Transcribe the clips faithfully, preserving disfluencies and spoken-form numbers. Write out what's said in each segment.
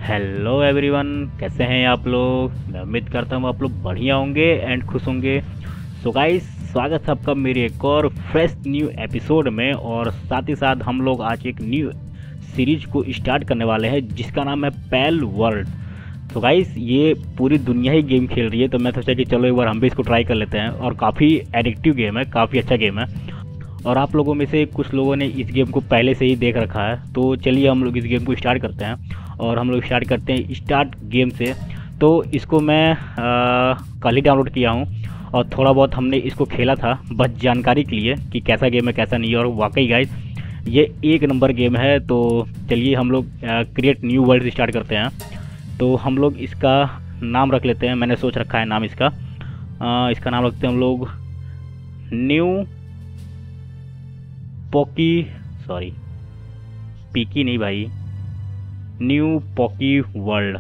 Hello everyone, कैसे हैं आप लोग। मैं उम्मीद करता हूँ आप लोग बढ़िया होंगे एंड खुश होंगे। सो गाइस, स्वागत है आपका मेरे एक और फ्रेश न्यू एपिसोड में। और साथ ही साथ हम लोग आज एक न्यू सीरीज को स्टार्ट करने वाले हैं जिसका नाम है पैल वर्ल्ड। तो गाइस, ये पूरी दुनिया ही गेम खेल रही है, तो मैं सोचा कि चलो एक बार हम भी इसको ट्राई कर लेते हैं। और काफ़ी एडिक्टिव गेम है, काफ़ी अच्छा गेम है। और आप लोगों में से कुछ लोगों ने इस गेम को पहले से ही देख रखा है, तो चलिए हम लोग इस गेम को स्टार्ट करते हैं। और हम लोग स्टार्ट करते हैं स्टार्ट गेम से। तो इसको मैं आ, कल ही डाउनलोड किया हूँ और थोड़ा बहुत हमने इसको खेला था बस जानकारी के लिए कि कैसा गेम है कैसा नहीं है। और वाकई गाइस, ये एक नंबर गेम है। तो चलिए हम लोग क्रिएट न्यू वर्ल्ड स्टार्ट करते हैं। तो हम लोग इसका नाम रख लेते हैं, मैंने सोच रखा है नाम इसका। आ, इसका नाम रखते हैं हम लोग न्यू पॉकी, सॉरी पीकी नहीं भाई, न्यू पॉकी वर्ल्ड।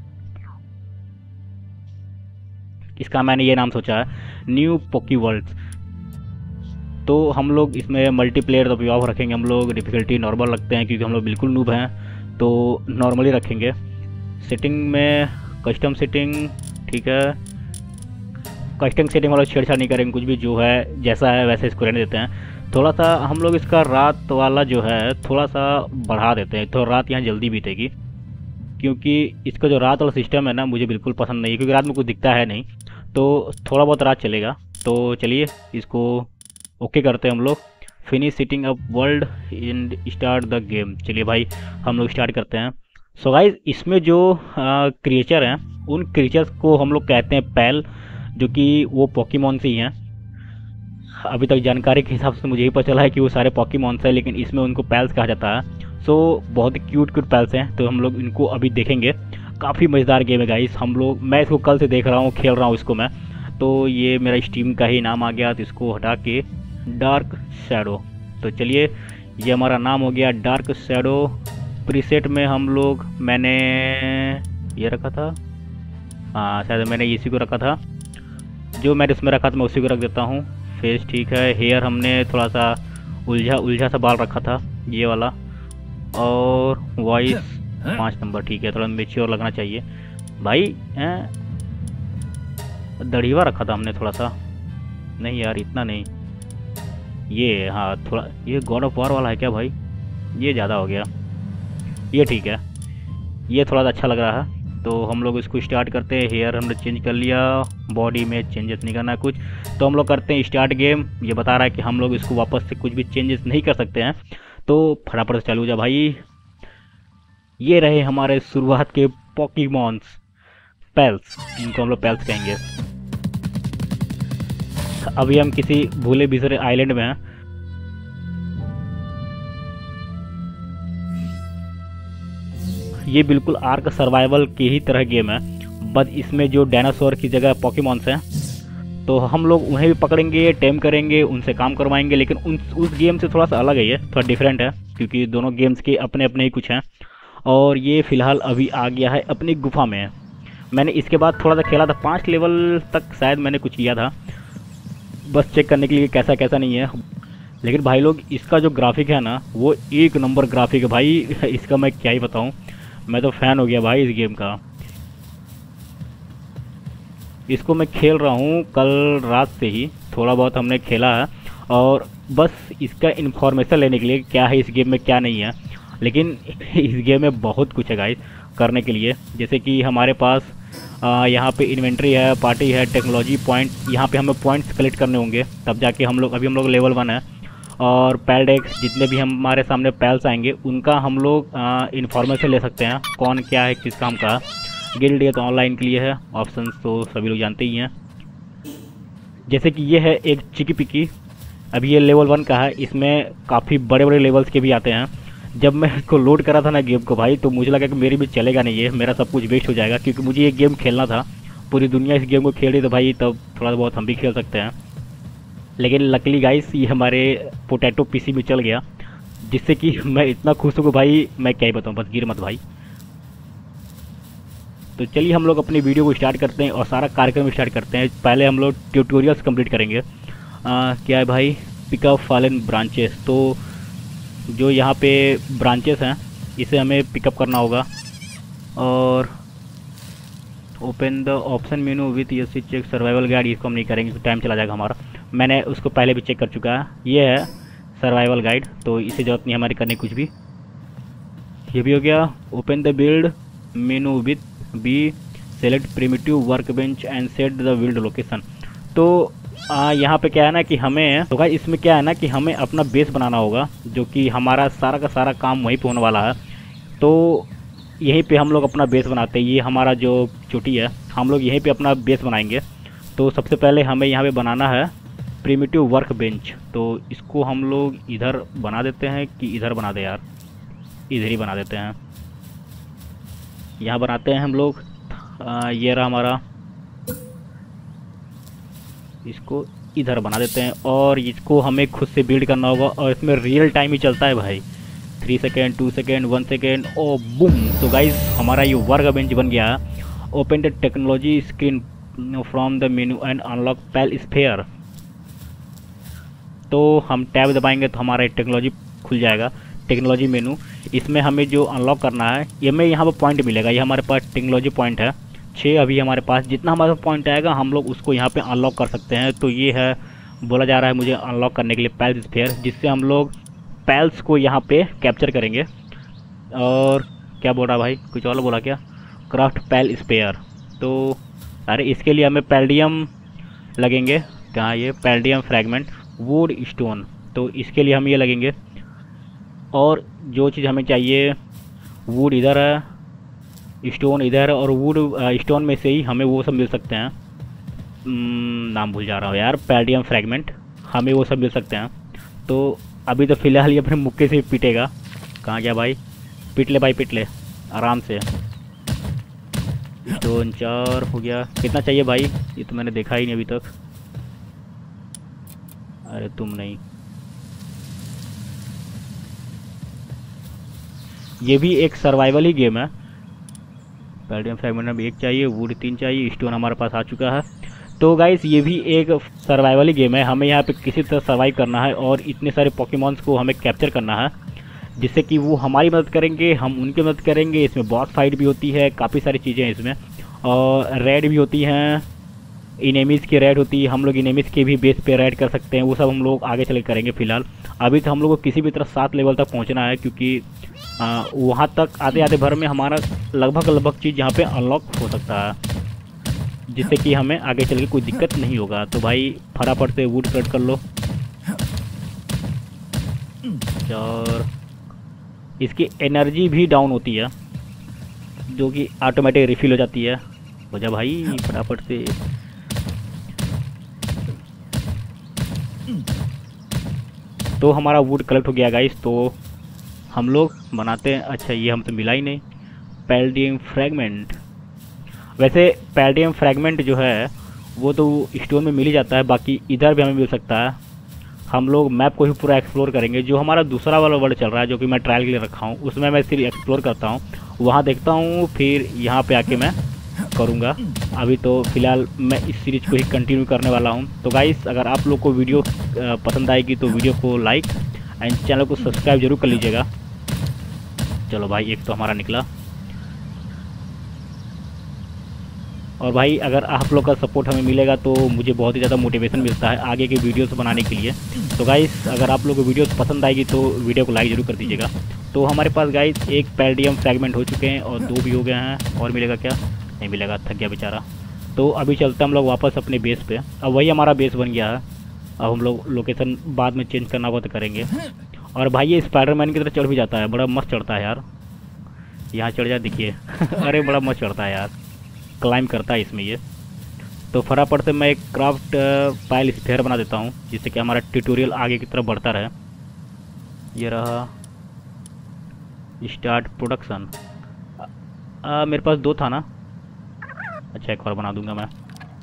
इसका मैंने ये नाम सोचा है, न्यू पॉकी वर्ल्ड। तो हम लोग इसमें मल्टीप्लेयर तो ऑफ रखेंगे, हम लोग डिफ़िकल्टी नॉर्मल रखते हैं क्योंकि हम लोग बिल्कुल नूब हैं, तो नॉर्मली रखेंगे। सेटिंग में कस्टम सेटिंग, ठीक है, कस्टम सेटिंग वाला छेड़छाड़ नहीं करेंगे, कुछ भी जो है जैसा है वैसे इसको रहने देते हैं। थोड़ा सा हम लोग इसका रात वाला जो है थोड़ा सा बढ़ा देते हैं, तो रात यहाँ जल्दी बीतेगी। क्योंकि इसका जो रात वाला सिस्टम है ना, मुझे बिल्कुल पसंद नहीं है, क्योंकि रात में कुछ दिखता है नहीं, तो थोड़ा बहुत रात चलेगा। तो चलिए इसको ओके करते हैं हम लोग। Finish setting up world and start the game. चलिए भाई हम लोग स्टार्ट करते हैं। सो गाइस, इसमें जो क्रिएचर हैं उन क्रिएचर्स को हम लोग कहते हैं पैल, जो कि वो पॉकीमॉन से ही हैं। अभी तक जानकारी के हिसाब से मुझे ही पता चला है कि वो सारे पॉकीमॉन्स हैं, लेकिन इसमें उनको पैल्स कहा जाता है। सो बहुत ही क्यूट क्यूट पैल्स हैं, तो हम लोग इनको अभी देखेंगे। काफ़ी मज़ेदार गेम है गाइस। हम लोग, मैं इसको कल से देख रहा हूँ, खेल रहा हूँ इसको मैं। तो ये मेरा स्टीम का ही नाम आ गया, तो इसको हटा के डार्क शैडो। तो चलिए, ये हमारा नाम हो गया डार्क शैडो। प्रीसेट में हम लोग, मैंने ये रखा था, हाँ शायद मैंने इसी को रखा था, जो मैंने इसमें रखा था मैं उसी को रख देता हूँ। फेस ठीक है। हेयर हमने थोड़ा सा उलझा उलझा सा बाल रखा था, ये वाला। और वॉइस पाँच नंबर, ठीक है, थोड़ा मेच्योर लगना चाहिए भाई। दढ़ीवा रखा था हमने थोड़ा सा, नहीं यार इतना नहीं, ये हाँ थोड़ा, ये गॉड ऑफ वॉर वाला है क्या भाई, ये ज़्यादा हो गया, ये ठीक है, ये थोड़ा सा अच्छा लग रहा है। तो हम लोग इसको स्टार्ट करते हैं। हेयर हमने चेंज कर लिया, बॉडी में चेंजेस नहीं करना है कुछ, तो हम लोग करते हैं स्टार्ट गेम। ये बता रहा है कि हम लोग इसको वापस से कुछ भी चेंजेस नहीं कर सकते हैं, तो फटाफट से चालू हो जा भाई। ये रहे हमारे शुरुआत के पॉकीमॉन्स, पैल्स, इनको हम लोग पैल्स कहेंगे। अभी हम किसी भूले बिसरे आइलैंड में हैं। ये बिल्कुल आर्क सर्वाइवल की ही तरह गेम है, बस इसमें जो डायनासोर की जगह पॉकीमॉन्स हैं, तो हम लोग उन्हें भी पकड़ेंगे, टेम करेंगे, उनसे काम करवाएंगे। लेकिन उन उस गेम से थोड़ा सा अलग है, ये थोड़ा डिफरेंट है, क्योंकि दोनों गेम्स के अपने अपने ही कुछ हैं। और ये फ़िलहाल अभी आ गया है अपनी गुफा में। मैंने इसके बाद थोड़ा सा खेला था, पाँच लेवल तक शायद मैंने कुछ किया था, बस चेक करने के लिए कैसा कैसा नहीं है। लेकिन भाई लोग, इसका जो ग्राफिक है ना, वो एक नंबर ग्राफिक है भाई। इसका मैं क्या ही बताऊँ, मैं तो फ़ैन हो गया भाई इस गेम का। इसको मैं खेल रहा हूँ कल रात से ही, थोड़ा बहुत हमने खेला है, और बस इसका इन्फॉर्मेशन लेने के लिए क्या है इस गेम में क्या नहीं है। लेकिन इस गेम में बहुत कुछ है गाइस करने के लिए। जैसे कि हमारे पास यहाँ पे इन्वेंट्री है, पार्टी है, टेक्नोलॉजी पॉइंट, यहाँ पे हमें पॉइंट्स कलेक्ट करने होंगे तब जाके हम लोग, अभी हम लोग लेवल वन है। और पैलडेक्स, जितने भी हमारे सामने पैल्स आएंगे उनका हम लोग इन्फॉर्मेशन ले सकते हैं, कौन क्या है किस काम का। गिल्ड ये तो ऑनलाइन के लिए है, ऑप्शंस तो सभी लोग जानते ही हैं। जैसे कि ये है एक चिकी पिकी, अभी ये लेवल वन का है, इसमें काफ़ी बड़े बड़े लेवल्स के भी आते हैं। जब मैं इसको लोड करा था ना गेम को भाई, तो मुझे लगा कि मेरी भी चलेगा नहीं, ये मेरा सब कुछ वेस्ट हो जाएगा, क्योंकि मुझे ये गेम खेलना था। पूरी दुनिया इस गेम को खेल रही, तो भाई तब थोड़ा बहुत हम भी खेल सकते हैं। लेकिन लकीली गाइस, ये हमारे पोटैटो पीसी में चल गया, जिससे कि मैं इतना खुश हूँ भाई, मैं क्या ही बताऊँ, बस गिर मत भाई। तो चलिए हम लोग अपनी वीडियो को स्टार्ट करते हैं और सारा कार्यक्रम स्टार्ट करते हैं। पहले हम लोग ट्यूटोरियल्स कंप्लीट करेंगे। आ, क्या है भाई, पिकअप फॉलन ब्रांचेस। तो जो यहाँ पे ब्रांचेस हैं इसे हमें पिकअप करना होगा। और open the option menu with yes check survival guide, इसको हम नहीं करेंगे, टाइम चला जाएगा हमारा। मैंने उसको पहले भी चेक कर चुका है, ये है सर्वाइवल गाइड, तो इसे जरूरत नहीं हमारी करने कुछ भी। ये भी हो गया। Open the build menu with B select primitive work bench and set the build location. तो यहाँ पे क्या है ना कि हमें तो गाइस इसमें क्या है ना कि हमें अपना बेस बनाना होगा, जो कि हमारा सारा का सारा काम वहीं पे होने वाला है। तो यहीं पे हम लोग अपना बेस बनाते हैं, ये हमारा जो चोटी है हम लोग यहीं पे अपना बेस बनाएंगे। तो सबसे पहले हमें यहाँ पे बनाना है प्रिमिटिव वर्क बेंच, तो इसको हम लोग इधर बना देते हैं कि इधर बना दे यार, इधर ही बना देते हैं। यहाँ बनाते हैं हम लोग, आ, ये रहा हमारा, इसको इधर बना देते हैं और इसको हमें खुद से बिल्ड करना होगा और इसमें रियल टाइम ही चलता है भाई, three second two second one second oh boom. तो गाइज हमारा ये वर्क बेंच बन गया। Open the technology screen from the menu and unlock pal sphere. तो हम टैब दबाएंगे तो हमारा टेक्नोलॉजी खुल जाएगा, टेक्नोलॉजी मेनू। इसमें हमें जो अनलॉक करना है, ये में यहाँ पर पॉइंट मिलेगा, ये हमारे पास टेक्नोलॉजी पॉइंट है छः अभी हमारे पास। जितना हमारे पॉइंट आएगा हम लोग उसको यहाँ पे अनलॉक कर सकते हैं। तो ये है, बोला जा रहा है मुझे अनलॉक करने के लिए पैल स्फेयर, जिससे हम लोग पैल्स को यहाँ पे कैप्चर करेंगे। और क्या बोल रहा भाई, कुछ और बोला क्या, क्राफ्ट पैल स्फेयर। तो अरे इसके लिए हमें पैल्डियम लगेंगे, कहाँ ये पैल्डियम फ्रैगमेंट वुड स्टोन, तो इसके लिए हम ये लगेंगे। और जो चीज़ हमें चाहिए, वुड इधर है, स्टोन इधर, और वुड स्टोन में से ही हमें वो सब मिल सकते हैं, नाम भूल जा रहा हूँ यार, पैल्डियम फ्रैगमेंट, हमें वो सब मिल सकते हैं। तो अभी तो फ़िलहाल ये अपने मुक्के से पीटेगा। कहाँ गया भाई, पीट ले भाई, पीट ले आराम से। स्टोन चार हो गया, कितना चाहिए भाई, ये तो मैंने देखा ही नहीं अभी तक। अरे तुम नहीं, ये भी एक सर्वाइवल ही गेम है। पैल्डियम फ्रैगमेंट में एक चाहिए, वुड तीन चाहिए, स्टोन हमारे पास आ चुका है। तो गाइस ये भी एक सर्वाइवल ही गेम है, हमें यहाँ पे किसी तरह सर्वाइव करना है और इतने सारे पॉकीमॉन्स को हमें कैप्चर करना है, जिससे कि वो हमारी मदद करेंगे, हम उनकी मदद करेंगे। इसमें बॉस फाइट भी होती है, काफ़ी सारी चीज़ें हैं इसमें, और रेड भी होती हैं, इनेमीज़ की रेड होती है, हम लोग इनेमीज़ के भी बेस पे रेड कर सकते हैं। वो सब हम लोग आगे चले करेंगे। फिलहाल अभी तो हम लोग को किसी भी तरह सात लेवल तक पहुँचना है, क्योंकि वहाँ तक आते आते भर में हमारा लगभग लगभग चीज़ यहाँ पे अनलॉक हो सकता है, जिससे कि हमें आगे चल के कोई दिक्कत नहीं होगा। तो भाई फटाफट से वुड कट कर लो। और इसकी एनर्जी भी डाउन होती है, जो कि ऑटोमेटिक रिफिल हो जाती है। हो जा भाई फटाफट से। तो हमारा वुड कलेक्ट हो गया गाइस, तो हम लोग बनाते हैं। अच्छा ये हमसे मिला ही नहीं, पैल्डियम फ्रैगमेंट। वैसे पैल्डियम फ्रैगमेंट जो है वो तो स्टोन में मिल ही जाता है, बाकी इधर भी हमें मिल सकता है। हम लोग मैप को ही पूरा एक्सप्लोर करेंगे। जो हमारा दूसरा वाला वर्ल्ड चल रहा है, जो कि मैं ट्रायल के लिए रखा हूँ, उसमें मैं सिर्फ एक्सप्लोर करता हूँ, वहाँ देखता हूँ, फिर यहाँ पे आके मैं करूँगा। अभी तो फ़िलहाल मैं इस सीरीज़ को ही कंटिन्यू करने वाला हूँ। तो गाइस अगर आप लोग को वीडियो पसंद आएगी तो वीडियो को लाइक एंड चैनल को सब्सक्राइब जरूर कर लीजिएगा। चलो भाई एक तो हमारा निकला। और भाई अगर आप लोग का सपोर्ट हमें मिलेगा तो मुझे बहुत ही ज़्यादा मोटिवेशन मिलता है आगे के वीडियोस बनाने के लिए। तो गाइस अगर आप लोग को वीडियोस पसंद आएगी तो वीडियो को लाइक ज़रूर कर दीजिएगा। तो हमारे पास गाइस एक पैल्डियम फ्रैगमेंट हो चुके हैं और दो भी हो गए हैं। और मिलेगा क्या, नहीं मिलेगा, थक गया बेचारा। तो अभी चलते हम लोग वापस अपने बेस पे। अब वही हमारा बेस बन गया है। अब हम लोग लोकेशन बाद में चेंज करना होगा तो करेंगे। और भाई ये स्पाइडरमैन की तरह चढ़ भी जाता है, बड़ा मस्त चढ़ता है यार। यहाँ चढ़ जाए देखिए अरे बड़ा मस्त चढ़ता है यार, क्लाइम करता है इसमें ये। तो फटाफट से मैं एक क्राफ्ट पाइल स्फीयर बना देता हूँ, जिससे कि हमारा ट्यूटोरियल आगे की तरफ बढ़ता रहे। ये रहा स्टार्ट प्रोडक्शन। मेरे पास दो था ना, अच्छा एक और बना दूंगा मैं।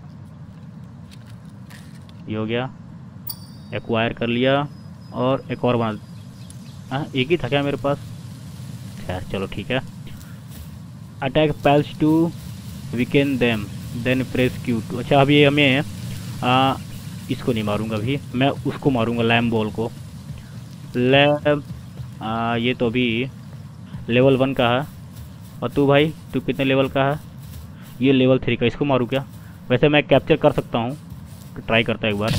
ये हो गया, एक्वायर कर लिया और एक और बना। हाँ एक ही था क्या मेरे पास, खैर चलो ठीक है। Attack pals to weaken them then press Q to. अच्छा अब ये हमें आ, इसको नहीं मारूंगा अभी, मैं उसको मारूंगा लैम बॉल को। लैम आ, ये तो अभी लेवल वन का है। और तू भाई, तू कितने लेवल का है? ये लेवल थ्री का, इसको मारूँ क्या? वैसे मैं कैप्चर कर सकता हूँ, ट्राई करता है एक बार।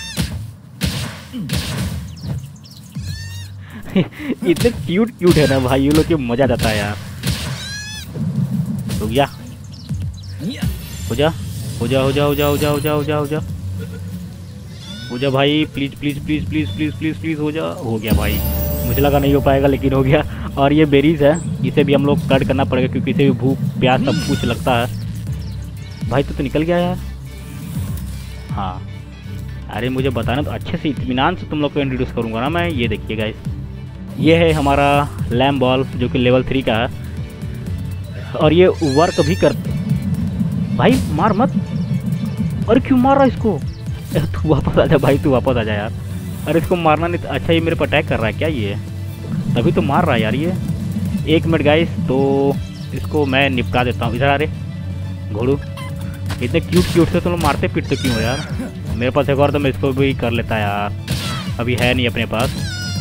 इतने क्यूट क्यूट है ना भाई ये लोग, के मज़ा आ जाता है यार। रुक जा, हो जा हो जा हो जा हो जा हो जा हो जा हो जा हो जा हो जा भाई, please please please please please please please हो जा। हो गया भाई, मुझे लगा नहीं हो पाएगा लेकिन हो गया। और ये बेरीज है, इसे भी हम लोग कट करना पड़ेगा क्योंकि इसे भी भूख प्यास सब कुछ लगता है। भाई तो, तो निकल गया यार। हाँ, अरे मुझे बताना तो अच्छे से, इत्मीनान से तुम लोग को इंट्रोड्यूस करूँगा ना मैं। ये देखिए गाइस, ये है हमारा लैम बॉल जो कि लेवल थ्री का है और ये वर्क भी कर। भाई मार मत, अरे क्यों मार रहा है इसको? तू वापस आ जा भाई, तू वापस आ जा यार। अरे इसको मारना नहीं। अच्छा ये मेरे पर अटैक कर रहा है क्या? ये तभी तो मार रहा है यार ये। एक मिनट गाइस, तो इसको मैं निपटा देता हूँ। इधर आ रे घोड़ू, इतने क्यूट क्यूट से तुम लोग मारते पीटते क्यों हो यार? मेरे पास एक और तो मैं इसको भी कर लेता यार, अभी है नहीं अपने पास।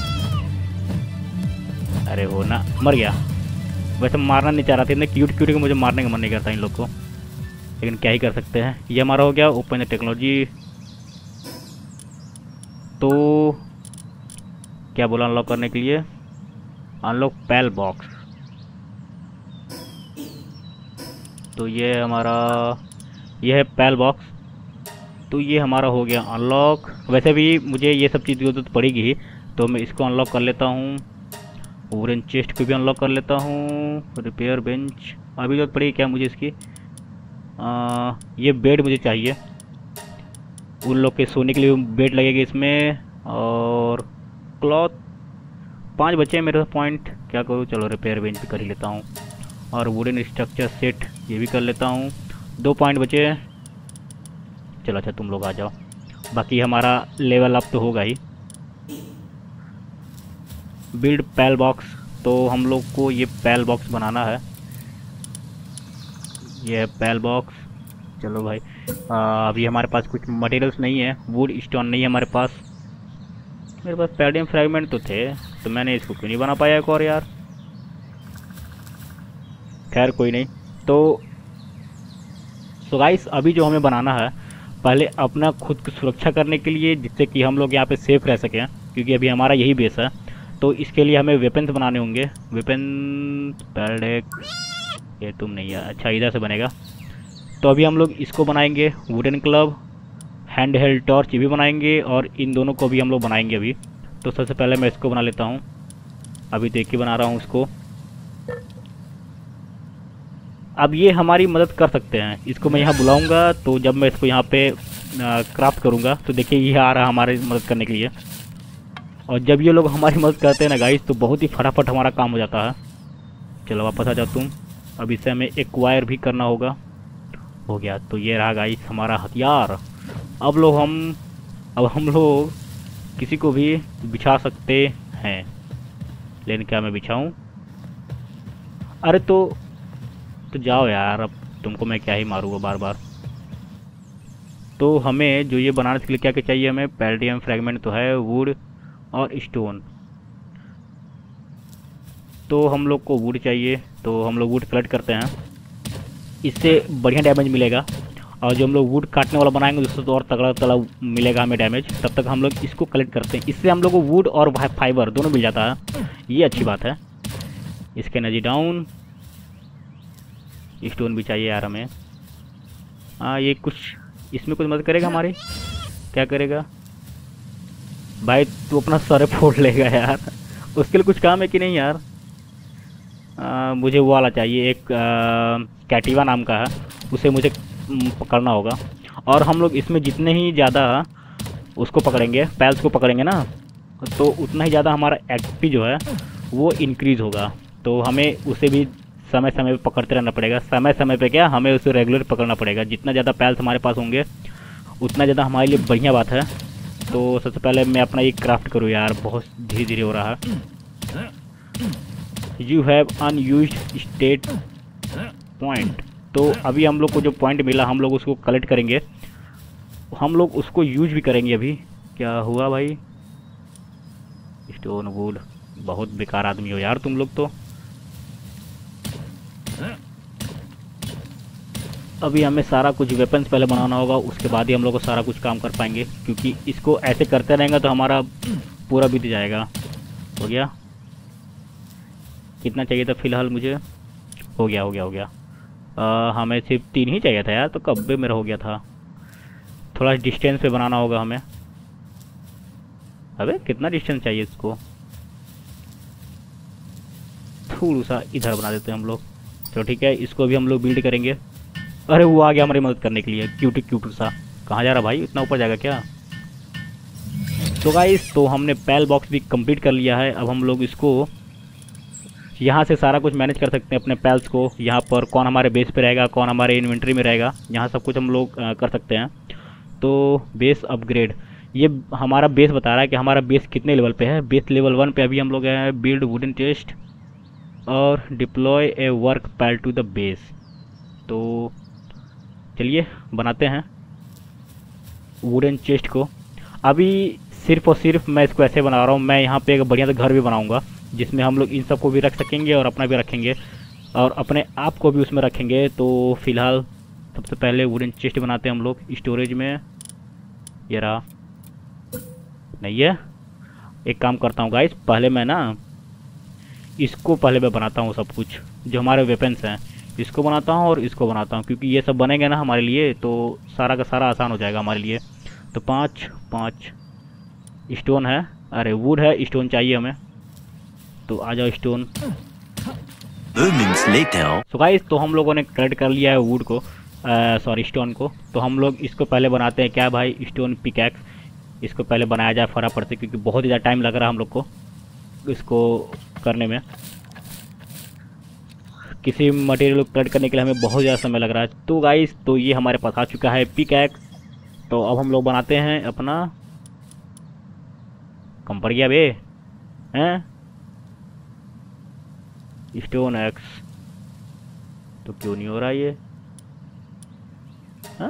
अरे हो ना, मर गया। वैसे मारना नहीं चाह रहा था, इतने क्यूट क्यूट को मुझे मारने का मन नहीं करता इन लोग को, लेकिन क्या ही कर सकते हैं। ये हमारा हो गया ओपन द टेक्नोलॉजी। तो क्या बोला अनलॉक करने के लिए? Unlock pal box. तो ये हमारा, ये है पैल बॉक्स। तो ये हमारा हो गया अनलॉक। वैसे भी मुझे ये सब चीज़ की जरूरत पड़ेगी ही, तो मैं इसको अनलॉक कर लेता हूँ। ओरेंज चेस्ट को भी अनलॉक कर लेता हूँ। रिपेयर बेंच, अभी जरूरत पड़ेगी क्या मुझे इसकी? आ, ये बेड मुझे चाहिए, उन लोग के सोने के लिए बेड लगेगा इसमें। और क्लॉथ, पांच बचे हैं मेरे पॉइंट, क्या करूँ? चलो रिपेयर बेंच भी कर ही लेता हूँ। और वुडन स्ट्रक्चर सेट ये भी कर लेता हूँ। दो पॉइंट बचे। चलो अच्छा तुम लोग आ जाओ, बाकी हमारा लेवल अप तो होगा ही। बिल्ड पैल बॉक्स, तो हम लोग को ये पैल बॉक्स बनाना है। ये है पैल बॉक्स। चलो भाई, आ, अभी हमारे पास कुछ मटेरियल्स नहीं है, वुड स्टोन नहीं है हमारे पास। मेरे पास पैडियम फ्रैगमेंट तो थे, तो मैंने इसको क्यों नहीं बना पाया एक और यार। खैर कोई नहीं। तो सो गाइस, अभी जो हमें बनाना है, पहले अपना खुद की सुरक्षा करने के लिए, जिससे कि हम लोग यहाँ पे सेफ रह सकें, क्योंकि अभी हमारा यही बेस है। तो इसके लिए हमें वेपन्स बनाने होंगे। वेपन पैरडेक, ये तुम नहीं है, अच्छा इधर से बनेगा। तो अभी हम लोग इसको बनाएंगे, wooden club, hand held torch ये भी बनाएंगे, और इन दोनों को भी हम लोग बनाएंगे अभी। तो सबसे पहले मैं इसको बना लेता हूँ, अभी देख के बना रहा हूँ इसको। अब ये हमारी मदद कर सकते हैं, इसको मैं यहाँ बुलाऊंगा, तो जब मैं इसको यहाँ पे क्राफ्ट करूँगा तो देखिए ये आ रहा हमारी मदद करने के लिए। और जब ये लोग हमारी मदद करते हैं ना गाइस, तो बहुत ही फटाफट हमारा काम हो जाता है। चलो वापस आ जाओ तुम, अब इसे हमें एक्वायर भी करना होगा। हो गया, तो ये रहा गाइस हमारा हथियार। अब लोग हम अब हम लोग किसी को भी बिछा सकते हैं, लेकिन क्या मैं बिछाऊं? अरे तो तो जाओ यार, अब तुमको मैं क्या ही मारूंगा बार बार। तो हमें जो ये बनाने के लिए क्या क्या चाहिए? हमें पैलेडियम फ्रैगमेंट तो है, वुड और स्टोन। तो हम लोग को वुड चाहिए, तो हम लोग वुड कलेक्ट करते हैं, इससे बढ़िया डैमेज मिलेगा। और जो हम लोग वुड काटने वाला बनाएंगे उससे तो और तगड़ा तगड़ा मिलेगा हमें डैमेज। तब तक हम लोग इसको कलेक्ट करते हैं, इससे हम लोग को वुड और फाइबर दोनों मिल जाता है, ये अच्छी बात है। इसके एनर्जी डाउन। स्टोन भी चाहिए यार हमें। हाँ, ये कुछ इसमें कुछ मदद करेगा हमारी? क्या करेगा भाई? तू अपना सर फोड़ लेगा यार, उसके लिए कुछ काम है कि नहीं यार? आ, मुझे वो वाला चाहिए, एक कैटिवा नाम का है, उसे मुझे पकड़ना होगा। और हम लोग इसमें जितने ही ज़्यादा उसको पकड़ेंगे, पैल्स को पकड़ेंगे ना, तो उतना ही ज़्यादा हमारा एक्सपी जो है वो इंक्रीज़ होगा। तो हमें उसे भी समय समय पे पकड़ते रहना पड़ेगा। समय समय पे क्या, हमें उसे रेगुलर पकड़ना पड़ेगा। जितना ज़्यादा पैल्स हमारे पास होंगे उतना ज़्यादा हमारे लिए बढ़िया बात है। तो सबसे पहले मैं अपना ये क्राफ्ट करूँ यार, बहुत धीरे धीरे हो रहा है। You have unused stat point. तो अभी हम लोग को जो पॉइंट मिला हम लोग उसको कलेक्ट करेंगे, हम लोग उसको यूज भी करेंगे। अभी क्या हुआ भाई? स्टोन वुड, बहुत बेकार आदमी हो यार तुम लोग तो। अभी हमें सारा कुछ वेपन्स पहले बनाना होगा, उसके बाद ही हम लोग को सारा कुछ काम कर पाएंगे, क्योंकि इसको ऐसे करते रहेंगे तो हमारा पूरा बीत जाएगा। हो गया? कितना चाहिए था फ़िलहाल मुझे? हो गया हो गया हो गया। आ, हमें सिर्फ तीन ही चाहिए था यार, तो कब भी मेरा हो गया था। थोड़ा डिस्टेंस पे बनाना होगा हमें। अबे कितना डिस्टेंस चाहिए इसको? थोड़ा सा इधर बना देते हैं हम लोग। तो ठीक है, इसको भी हम लोग बिल्ड करेंगे। अरे वो आ गया हमारी मदद करने के लिए, क्यूट क्यूट सा। कहाँ जा रहा भाई, इतना ऊपर जाएगा क्या? तो गाइस, तो हमने पैल बॉक्स भी कंप्लीट कर लिया है। अब हम लोग इसको यहाँ से सारा कुछ मैनेज कर सकते हैं अपने पैल्स को। यहाँ पर कौन हमारे बेस पे रहेगा, कौन हमारे इन्वेंट्री में रहेगा, यहाँ सब कुछ हम लोग आ, कर सकते हैं। तो बेस अपग्रेड, ये हमारा बेस बता रहा है कि हमारा बेस कितने लेवल पे है। बेस लेवल वन पे अभी हम लोग हैं। बिल्ड वुडन चेस्ट और deploy a work pal to the base. तो चलिए बनाते हैं वुडन चेस्ट को। अभी सिर्फ और सिर्फ मैं इसको ऐसे बना रहा हूँ। मैं यहाँ पे एक बढ़िया सा घर भी बनाऊँगा, जिसमें हम लोग इन सब को भी रख सकेंगे और अपना भी रखेंगे और अपने आप को भी उसमें रखेंगे। तो फिलहाल सबसे पहले वुडन चेस्ट बनाते हैं हम लोग स्टोरेज में। ये रहा, नहीं है। एक काम करता हूँ गाइस, पहले मैं ना इसको पहले मैं बनाता हूँ सब कुछ, जो हमारे वेपन्स हैं इसको बनाता हूँ और इसको बनाता हूँ, क्योंकि ये सब बनेंगे ना हमारे लिए तो सारा का सारा आसान हो जाएगा हमारे लिए। तो पाँच पाँच स्टोन है, अरे वुड है, स्टोन चाहिए हमें। तो आ जाओ स्टोन। सो गाइस, तो हम लोगों ने कलेक्ट कर लिया है वुड को, सॉरी स्टोन को। तो हम लोग इसको पहले बनाते हैं क्या भाई, स्टोन पिकैक्स। इसको पहले बनाया जाए फटाफट से, क्योंकि बहुत ही ज़्यादा टाइम लग रहा है हम लोग को इसको करने में। किसी मटेरियल को कलेक्ट करने के लिए हमें बहुत ज़्यादा समय लग रहा है। तो गाइस, तो ये हमारे पास आ चुका है पिकैक्स। तो अब हम लोग बनाते हैं अपना कम पड़ गया बे हैं स्टोन एक्स। तो क्यों नहीं हो रहा ये? हाँ,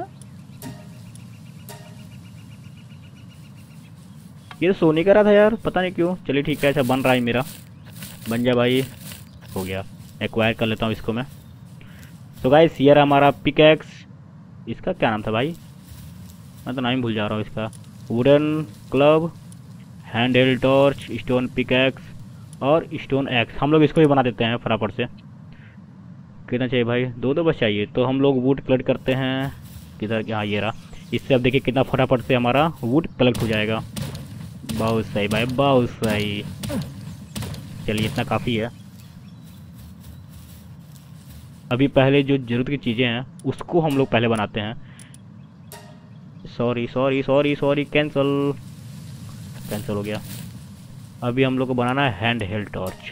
ये तो सोने का रहा था यार, पता नहीं क्यों। चलिए ठीक है, अच्छा बन रहा है मेरा, बन जा भाई। हो गया, एक्वायर कर लेता हूँ इसको मैं। तो गाइस, ये रहा हमारा पिकैक्स। इसका क्या नाम था भाई, मैं तो नाम ही भूल जा रहा हूँ इसका। Wooden club, hand held torch, stone pickaxe और स्टोन एक्स। हम लोग इसको भी बना देते हैं फटाफट से। कितना चाहिए भाई? दो दो बस चाहिए। तो हम लोग वुड कलेक्ट करते हैं किधर, हाँ ये रहा। इससे अब देखिए कितना फटाफट से हमारा वुड कलेक्ट हो जाएगा। बहुत सही भाई, बहुत सही। चलिए इतना काफ़ी है। अभी पहले जो ज़रूरत की चीज़ें हैं उसको हम लोग पहले बनाते हैं। Sorry sorry sorry sorry cancel cancel हो गया। अभी हम लोग को बनाना है हैंड हेल्ड टॉर्च।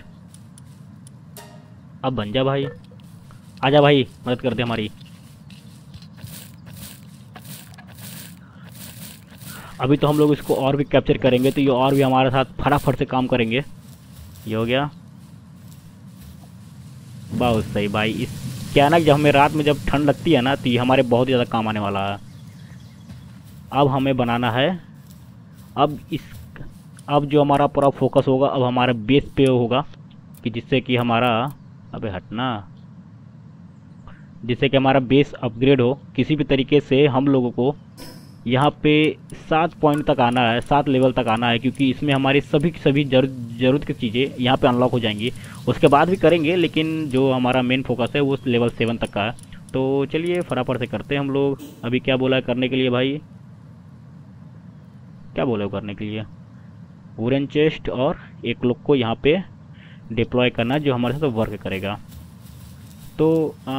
अब बन जा भाई, आजा भाई, मदद कर दे हमारी। अभी तो हम लोग इसको और भी कैप्चर करेंगे, तो ये और भी हमारे साथ फटाफट से काम करेंगे। ये हो गया, बहुत सही भाई। इस क्या ना, जब हमें रात में जब ठंड लगती है ना, तो ये हमारे बहुत ज़्यादा काम आने वाला है। अब हमें बनाना है, अब इस अब जो हमारा पूरा फोकस होगा अब हमारे बेस पे होगा, कि जिससे कि हमारा, अबे हटना, जिससे कि हमारा बेस अपग्रेड हो। किसी भी तरीके से हम लोगों को यहाँ पे सात पॉइंट तक आना है, सात लेवल तक आना है, क्योंकि इसमें हमारी सभी की सभी ज़रूरत की चीज़ें यहाँ पे अनलॉक हो जाएंगी। उसके बाद भी करेंगे, लेकिन जो हमारा मेन फोकस है वो लेवल सेवन तक का है। तो चलिए फटाफट से करते हैं हम लोग। अभी क्या बोला है करने के लिए भाई, क्या बोला है करने के लिए? वुडन चेस्ट और एक लोग को यहाँ पे डिप्लॉय करना, जो हमारे साथ वर्क करेगा। तो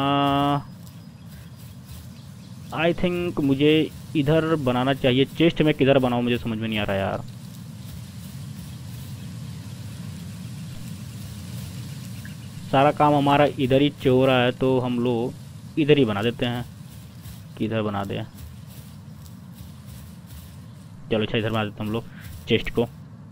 आई थिंक मुझे इधर बनाना चाहिए। चेस्ट में किधर बनाऊँ, मुझे समझ में नहीं आ रहा यार। सारा काम हमारा इधर ही हो रहा है, तो हम लोग इधर ही बना देते हैं। किधर बना दें? चलो अच्छा, इधर बना देते हैं हम लोग चेस्ट को।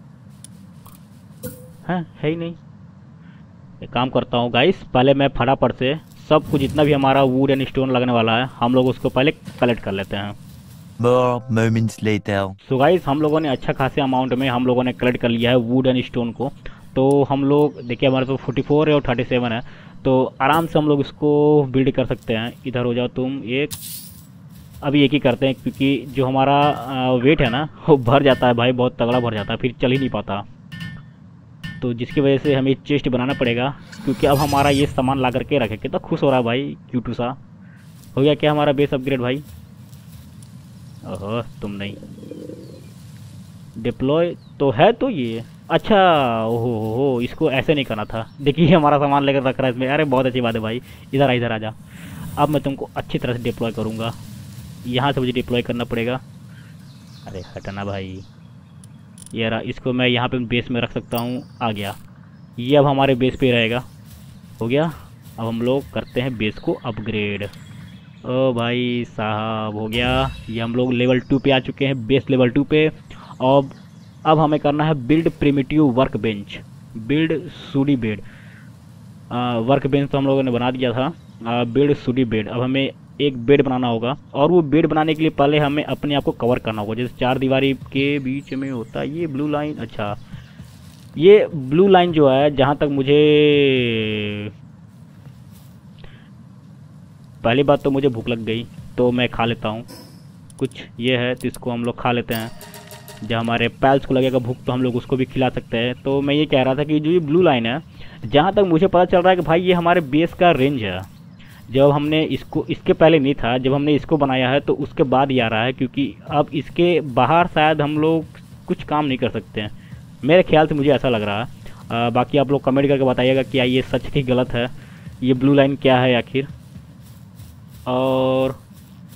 हाँ है ही नहीं। एक काम करता हूँ गाइस, पहले मैं फटाफट से सब कुछ जितना भी हमारा वुड एंड स्टोन लगने वाला है, हम लोग उसको पहले कलेक्ट कर लेते हैं। More moments later. So guys, हम लोगों ने अच्छा खासे अमाउंट में हम लोगों ने कलेक्ट कर लिया है वुड एंड स्टोन को। तो हम लोग देखिए हमारे तो फोर्टी फोर है और थर्टी सेवन है। तो आराम से हम लोग इसको बिल्ड कर सकते हैं। इधर हो जाओ तुम एक। अभी एक ही करते हैं क्योंकि जो हमारा वेट है ना वो भर जाता है भाई, बहुत तगड़ा भर जाता है, फिर चल ही नहीं पाता। तो जिसकी वजह से हमें चेस्ट बनाना पड़ेगा, क्योंकि अब हमारा ये सामान ला करके रखे। कितना खुश हो रहा है भाई क्यूटू सा। हो गया क्या हमारा बेस अपग्रेड भाई? ओहो तुम नहीं डिप्लॉय तो है तो ये अच्छा। ओहो हो, इसको ऐसे नहीं करना था। देखिए हमारा सामान लेकर रख रहा है इसमें। अरे बहुत अच्छी बात है भाई। इधर आ इधर आ जा। अब मैं तुमको अच्छी तरह से डिप्लॉय करूँगा। यहाँ से मुझे डिप्लॉय करना पड़ेगा। अरे हटना भाई। ये रहा, इसको मैं यहाँ पे बेस में रख सकता हूँ। आ गया, ये अब हमारे बेस पे रहेगा। हो गया। अब हम लोग करते हैं बेस को अपग्रेड। ओ भाई साहब हो गया। ये हम लोग लेवल टू पे आ चुके हैं, बेस लेवल टू पे। और अब हमें करना है build primitive work bench, build shoddy bed. Work bench तो हम लोगों ने बना दिया था। बिल्ड सूडी बेड, अब हमें एक बेड बनाना होगा। और वो बेड बनाने के लिए पहले हमें अपने आप को कवर करना होगा। जैसे चार दीवारी के बीच में होता है ये ब्लू लाइन। अच्छा ये ब्लू लाइन जो है, जहाँ तक मुझे, पहली बात तो मुझे भूख लग गई तो मैं खा लेता हूँ कुछ। ये है तो इसको हम लोग खा लेते हैं। जब हमारे पैल्स को लगेगा भूख तो हम लोग उसको भी खिला सकते हैं। तो मैं ये कह रहा था कि जो ये ब्लू लाइन है, जहाँ तक मुझे पता चल रहा है कि भाई ये हमारे बेस का रेंज है। जब हमने इसको, इसके पहले नहीं था, जब हमने इसको बनाया है तो उसके बाद ही आ रहा है, क्योंकि अब इसके बाहर शायद हम लोग कुछ काम नहीं कर सकते हैं। मेरे ख्याल से मुझे ऐसा लग रहा है। आ, बाकी आप लोग कमेंट करके बताइएगा क्या ये सच की गलत है, ये ब्लू लाइन क्या है आखिर। और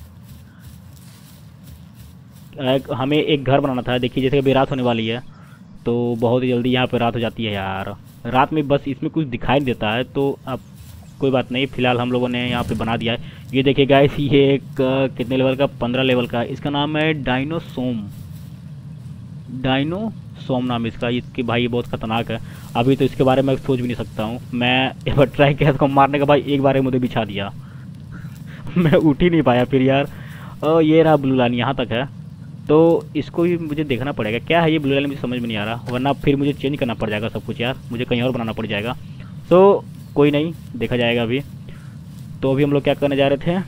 एक, हमें एक घर बनाना था। देखिए जैसे अभी रात होने वाली है तो बहुत ही जल्दी यहाँ पे रात हो जाती है यार। रात में बस इसमें कुछ दिखाई नहीं देता है। तो अब कोई बात नहीं, फिलहाल हम लोगों ने यहाँ पे बना दिया है। ये देखिए गाइस, ये एक आ, कितने लेवल का, पंद्रह लेवल का। इसका नाम है डायनोसोम, डायनोसोम नाम इसका। इसकी भाई बहुत खतरनाक है। अभी तो इसके बारे में सोच भी नहीं सकता हूँ मैं। एक बार ट्राई किया इसको मारने का भाई, एक बार मुझे बिछा दिया मैं उठ ही नहीं पाया फिर यार। और ये रहा ब्लू लाइन, यहाँ तक है। तो इसको भी मुझे देखना पड़ेगा क्या है ये ब्लू लाइन, मुझे समझ में नहीं आ रहा। वरना फिर मुझे चेंज करना पड़ जाएगा सब कुछ यार, मुझे कहीं और बनाना पड़ जाएगा। तो कोई नहीं, देखा जाएगा अभी। तो अभी हम लोग क्या करने जा रहे थे,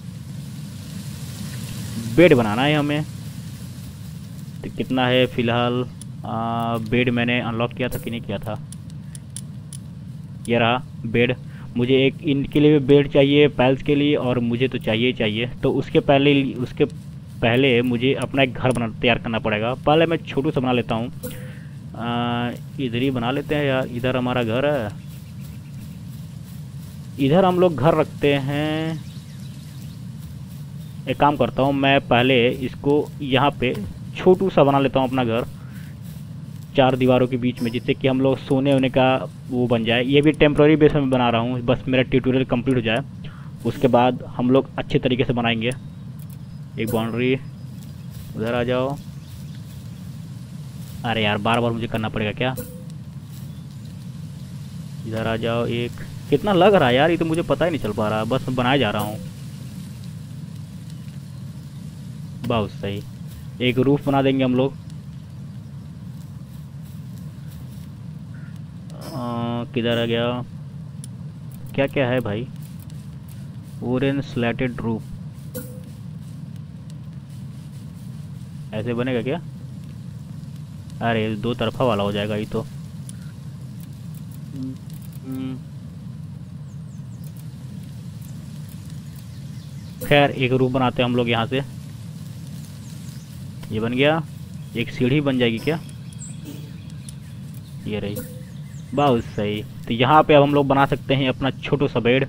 बेड बनाना है हमें। तो कितना है फिलहाल बेड मैंने अनलॉक किया था कि नहीं किया था। ये रहा बेड। मुझे एक इनके लिए बेड चाहिए, पैल्स के लिए, और मुझे तो चाहिए चाहिए। तो उसके पहले उसके पहले मुझे अपना एक घर बना तैयार करना पड़ेगा। पहले मैं छोटू सा बना लेता हूँ। इधर ही बना लेते हैं यार, इधर हमारा घर है। इधर हम लोग घर रखते हैं। एक काम करता हूँ, मैं पहले इसको यहाँ पे छोटू सा बना लेता हूँ अपना घर, चार दीवारों के बीच में, जिससे कि हम लोग सोने होने का वो बन जाए। ये भी टेम्प्रोरी बेस में बना रहा हूँ, बस मेरा ट्यूटोरियल कंप्लीट हो जाए, उसके बाद हम लोग अच्छे तरीके से बनाएंगे। एक बाउंड्री, उधर आ जाओ। अरे यार बार बार मुझे करना पड़ेगा क्या। इधर आ जाओ एक। कितना लग रहा है यार, ये तो मुझे पता ही नहीं चल पा रहा, बस बनाए जा रहा हूँ। बहुत सही। एक रूफ बना देंगे हम लोग। किधर आ गया, क्या क्या है भाई, ओरेन स्लैटेड रूफ, ऐसे बनेगा क्या। अरे दो तरफा वाला हो जाएगा ये तो। खैर एक रूफ बनाते हैं हम लोग यहाँ से। ये बन गया। एक सीढ़ी बन जाएगी क्या, ये रही। बहुत सही। तो यहाँ पे अब हम लोग बना सकते हैं अपना छोटा सा बेड।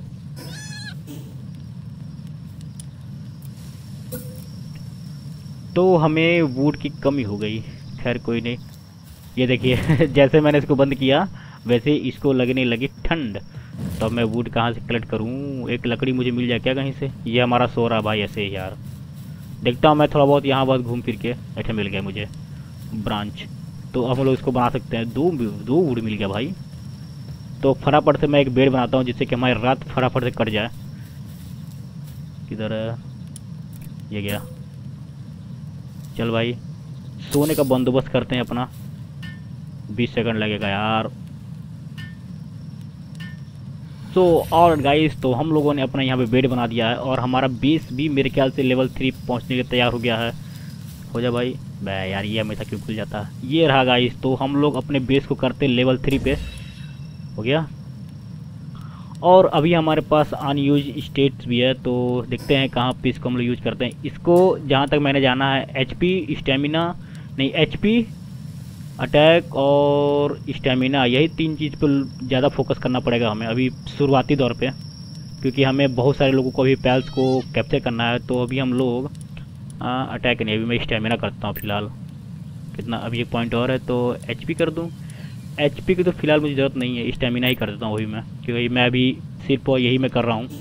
तो हमें वुड की कमी हो गई, खैर कोई नहीं। ये देखिए जैसे मैंने इसको बंद किया वैसे इसको लगने लगी ठंड। तो अब मैं वुड कहाँ से कलेक्ट करूँ, एक लकड़ी मुझे मिल जाए क्या कहीं से। ये हमारा सो रहा भाई ऐसे ही यार। देखता हूँ मैं थोड़ा बहुत यहाँ बस घूम फिर के। अच्छा मिल गया मुझे ब्रांच। तो हम लोग इसको बना सकते हैं। दो दो वुड मिल गया भाई। तो फटाफट से मैं एक बेड बनाता हूँ जिससे कि हमारी रात फटाफट से कट जाए। किधर है ये, गया। चल भाई सोने का बंदोबस्त करते हैं अपना। बीस सेकंड लगेगा यार। सो और गाइस, तो हम लोगों ने अपना यहाँ पे बेड बना दिया है और हमारा बेस भी मेरे ख्याल से लेवल थ्री पहुँचने के तैयार हो गया है। हो जा भाई, बे यार ये हमेशा क्यों खुल जाता है। ये रहा गाइस, तो हम लोग अपने बेस को करते लेवल थ्री पे। हो गया। और अभी हमारे पास अनयूज स्टेट्स भी है, तो देखते हैं कहाँ पे इसको हम लोग यूज करते हैं। इसको जहाँ तक मैंने जाना है एचपी, स्टेमिना नहीं एचपी, अटैक और स्टेमिना, यही तीन चीज़ पर ज़्यादा फोकस करना पड़ेगा हमें अभी शुरुआती दौर पे, क्योंकि हमें बहुत सारे लोगों को अभी पैल्स को कैप्चर करना है। तो अभी हम लोग अटैक नहीं, अभी मैं स्टेमिना करता हूँ फ़िलहाल। कितना अभी एक पॉइंट और है, तो एचपी कर दूँ। एचपी की तो फ़िलहाल मुझे ज़रूरत नहीं है, स्टेमिना ही कर देता हूँ अभी मैं, क्योंकि मैं अभी सिर्फ यही मैं कर रहा हूँ।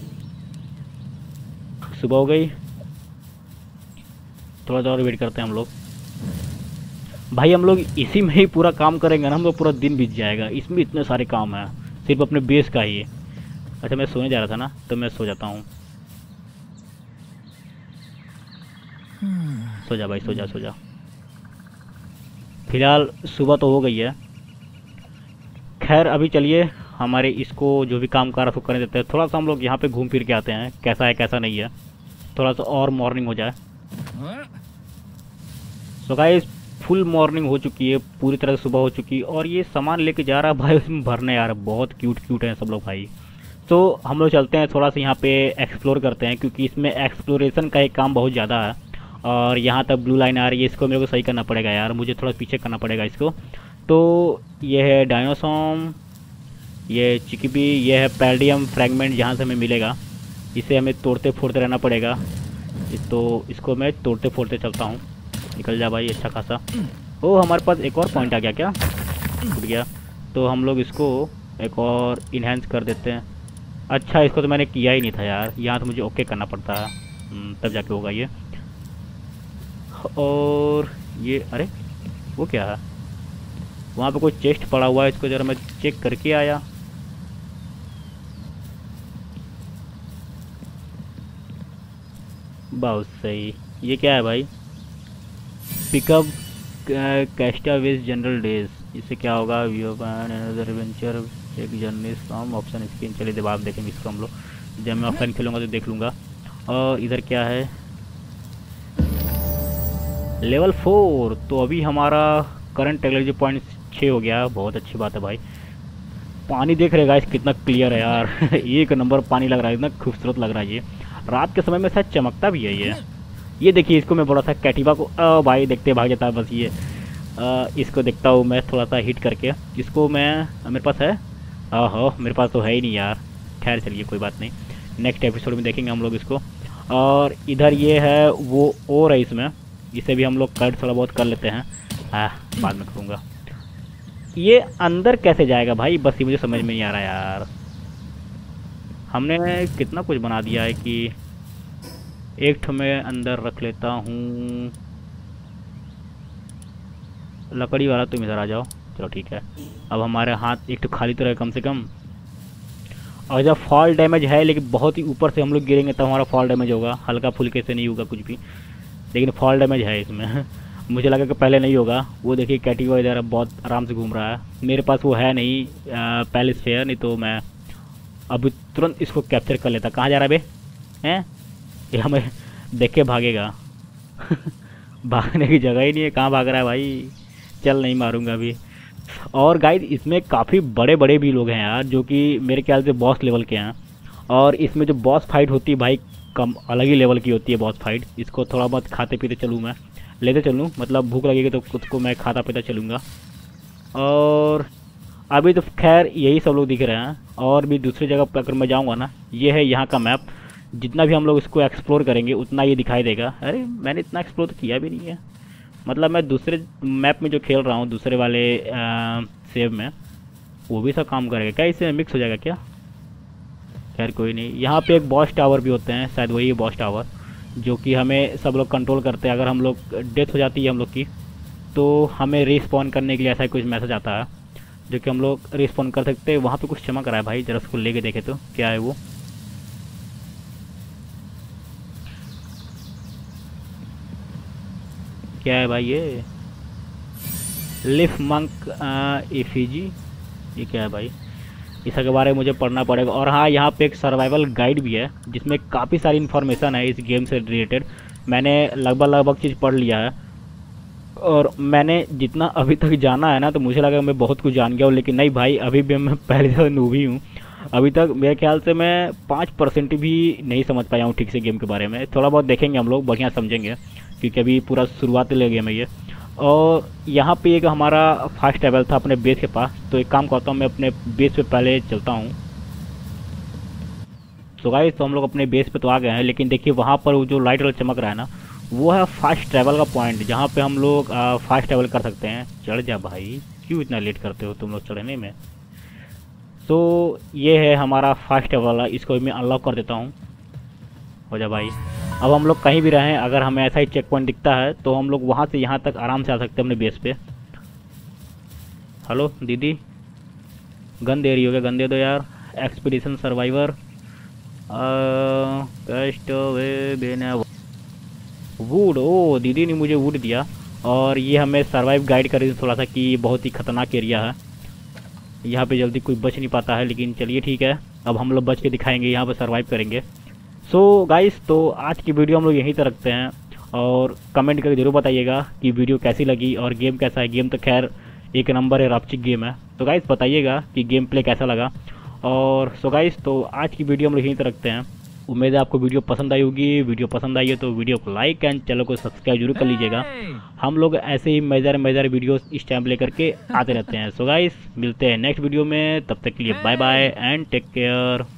सुबह हो गई, थोड़ा सा और वेट करते हैं हम लोग। भाई हम लोग इसी में ही पूरा काम करेंगे ना, हम लोग पूरा दिन बीत जाएगा। इसमें इतने सारे काम हैं सिर्फ अपने बेस का ही। अच्छा मैं सोने जा रहा था ना, तो मैं सो जाता हूँ। सो जा भाई, सो जा सो जा। फिलहाल सुबह तो हो गई है। खैर अभी चलिए हमारे इसको जो भी काम कर रहा है उसको करने देते हैं। थोड़ा सा हम लोग यहाँ पे घूम फिर के आते हैं, कैसा है कैसा नहीं है, थोड़ा सा और मॉर्निंग हो जाए। सो गाइस, फुल मॉर्निंग हो चुकी है, पूरी तरह से सुबह हो चुकी है। और ये सामान लेके जा रहा है भाई उसमें भरने यार, बहुत क्यूट क्यूट हैं सब लोग भाई। तो हम लोग चलते हैं थोड़ा सा यहाँ पे एक्सप्लोर करते हैं, क्योंकि इसमें एक्सप्लोरेशन का एक काम बहुत ज़्यादा है। और यहाँ तक ब्लू लाइन आ रही है, इसको मेरे को सही करना पड़ेगा यार, मुझे थोड़ा पीछे करना पड़ेगा इसको। तो ये है डायनासोम, ये चिकिबी, ये है पैल्डियम फ्रैगमेंट जहाँ से हमें मिलेगा। इसे हमें तोड़ते फोड़ते रहना पड़ेगा। तो इसको मैं तोड़ते फोड़ते चलता हूँ। निकल जा भाई अच्छा खासा। ओ हमारे पास एक और पॉइंट आ गया, क्या टूट गया। तो हम लोग इसको एक और इन्हेंस कर देते हैं। अच्छा इसको तो मैंने किया ही नहीं था यार, यहाँ तो मुझे ओके करना पड़ता है तब जाके होगा ये। और ये अरे वो क्या है, वहाँ पे कोई चेस्ट पड़ा हुआ है, इसको ज़रा मैं चेक करके आया। बहुत सही। ये क्या है भाई, पिकअप कैस्टावेज जनरल डेज, इससे क्या होगा, व्यू अनदर एडवेंचर एक जर्नी फ्रॉम ऑप्शन स्क्रीन। चलिए जवाब देखेंगे इसको हम लोग, जब मैं ऑफलाइन खेलूँगा तो देख लूँगा। और इधर क्या है, लेवल फोर। तो अभी हमारा करंट टेक्नोलॉजी पॉइंट छः हो गया, बहुत अच्छी बात है भाई। पानी देख रहे गाइस कितना क्लियर है यार एक नंबर पानी लग रहा है, इतना खूबसूरत लग रहा है। ये रात के समय में शायद चमकता भी है ये। ये देखिए इसको मैं बोला था कैटिवा को, आ, भाई देखते भाग जाता है बस ये। आ, इसको देखता हूँ मैं थोड़ा सा हिट करके इसको। मैं मेरे पास है, आहो मेरे पास तो है ही नहीं यार। खैर चलिए कोई बात नहीं, नेक्स्ट एपिसोड में देखेंगे हम लोग इसको। और इधर ये है वो और है इसमें, इसे भी हम लोग कट थोड़ा बहुत कर लेते हैं। हाँ बाद में करूँगा। ये अंदर कैसे जाएगा भाई, बस ये मुझे समझ में नहीं आ रहा यार। हमने कितना कुछ बना दिया है कि एक ठो मैं अंदर रख लेता हूँ। लकड़ी वाला तुम इधर आ जाओ, चलो ठीक है। अब हमारे हाथ एक तो खाली तो रहे कम से कम। और जब फॉल डैमेज है, लेकिन बहुत ही ऊपर से हम लोग गिरेंगे तब हमारा फॉल डैमेज होगा, हल्का फुल्के से नहीं होगा कुछ भी, लेकिन फॉल डैमेज है इसमें मुझे लगा कि पहले नहीं होगा। वो देखिए कैटिवा इधर बहुत आराम से घूम रहा है, मेरे पास वो है नहीं पहले स्फेयर, नहीं तो मैं अभी तुरंत इसको कैप्चर कर लेता। कहाँ जा रहा है बे, हैं ये हमें देख के भागेगा भागने की जगह ही नहीं है, कहाँ भाग रहा है भाई। चल नहीं मारूंगा अभी। और गाइस इसमें काफ़ी बड़े बड़े भी लोग हैं यार, जो कि मेरे ख्याल से बॉस लेवल के हैं। और इसमें जो बॉस फाइट होती है भाई कम अलग ही लेवल की होती है बॉस फाइट। इसको थोड़ा बहुत खाते पीते चलूँ मैं, लेते चलूँ, मतलब भूख लगेगी तो खुद को मैं खाता पीता चलूँगा। और अभी तो खैर यही सब लोग दिख रहे हैं, और भी दूसरी जगह पर अगर मैं जाऊँगा ना, ये है यहाँ का मैप। जितना भी हम लोग इसको एक्सप्लोर करेंगे उतना ये दिखाई देगा। अरे मैंने इतना एक्सप्लोर तो किया भी नहीं है, मतलब मैं दूसरे मैप में जो खेल रहा हूँ दूसरे वाले आ, सेव में, वो भी सब काम करेगा क्या, इससे मिक्स हो जाएगा क्या। खैर कोई नहीं। यहाँ पे एक बॉस टावर भी होते हैं, शायद वही है बॉस टावर, जो कि हमें सब लोग कंट्रोल करते हैं। अगर हम लोग डेथ हो जाती है हम लोग की, तो हमें रिस्पॉन करने के लिए ऐसा कुछ मैसेज आता है, जो कि हम लोग रिस्पॉन कर सकते हैं। वहाँ पे कुछ चमक रहा है भाई, जरा उसको लेके देखे तो क्या है वो। क्या है भाई ये, लिफ मंक एफीजी, ये क्या है भाई। इसके बारे में मुझे पढ़ना पड़ेगा। और हाँ, यहाँ पे एक सर्वाइवल गाइड भी है जिसमें काफ़ी सारी इन्फॉर्मेशन है इस गेम से रिलेटेड। मैंने लगभग लगभग चीज़ पढ़ लिया है और मैंने जितना अभी तक जाना है ना, तो मुझे लगा मैं बहुत कुछ जान गया हूँ, लेकिन नहीं भाई, अभी भी मैं पहले से नूबी हूँ। अभी तक मेरे ख्याल से मैं पाँच परसेंट भी नहीं समझ पाया हूँ ठीक से गेम के बारे में। थोड़ा बहुत देखेंगे हम लोग, बढ़िया समझेंगे, क्योंकि अभी पूरा शुरुआत ले गेम है ये। और यहाँ पे एक हमारा फास्ट ट्रैवल था अपने बेस के पास, तो एक काम करता हूँ, मैं अपने बेस पे पहले चलता हूँ। तो गाइस, तो हम लोग अपने बेस पे तो आ गए हैं, लेकिन देखिए वहाँ पर वो जो लाइट वाला चमक रहा है ना, वो है फास्ट ट्रैवल का पॉइंट, जहाँ पे हम लोग फास्ट ट्रैवल कर सकते हैं। चढ़ जा भाई, क्यों इतना लेट करते हो तुम लोग चढ़ने में। तो ये है हमारा फास्ट ट्रैवल वाला, इसको मैं अनलॉक कर देता हूँ। हो जा भाई। अब हम लोग कहीं भी रहें, अगर हमें ऐसा ही चेक पॉइंट दिखता है तो हम लोग वहाँ से यहाँ तक आराम से आ सकते हैं अपने बेस पे। हेलो दीदी, गन दे रही हो क्या? गन दे दो यार। Expedition survivor, would. ओ, दीदी ने मुझे वुड दिया। और ये हमें सर्वाइव गाइड कर रही थोड़ा सा कि बहुत ही खतरनाक एरिया है, यहाँ पे जल्दी कोई बच नहीं पाता है। लेकिन चलिए ठीक है, अब हम लोग बच के दिखाएंगे, यहाँ पे सर्वाइव करेंगे। सो so, गाइस, तो आज की वीडियो हम लोग यहीं तक रखते हैं और कमेंट करके ज़रूर बताइएगा कि वीडियो कैसी लगी और गेम कैसा है। गेम तो खैर एक नंबर है, रॉपचिक गेम है। तो गाइस बताइएगा कि गेम प्ले कैसा लगा। और सो गाइस, तो आज की वीडियो हम लोग यहीं तक रखते हैं। उम्मीद है आपको वीडियो पसंद आई होगी। वीडियो पसंद आई है तो वीडियो को लाइक एंड चैनल को सब्सक्राइब जरूर कर लीजिएगा। हम लोग ऐसे ही मज़ेदार मज़ेदार वीडियोस इस टाइम लेकर के आते रहते हैं। सो गाइस, मिलते हैं नेक्स्ट वीडियो में, तब तक के लिए bye bye and take care.